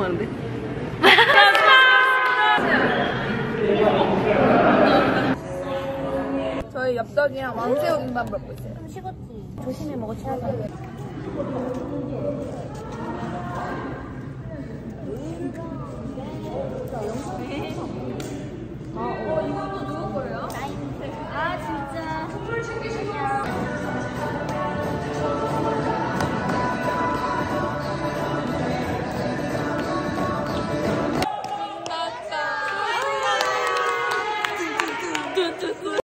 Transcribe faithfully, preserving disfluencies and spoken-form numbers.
나는데? 저희 엽떡이랑 왕새우 김밥 먹고 있어요. 식었지. 조심히 먹어, 최하자.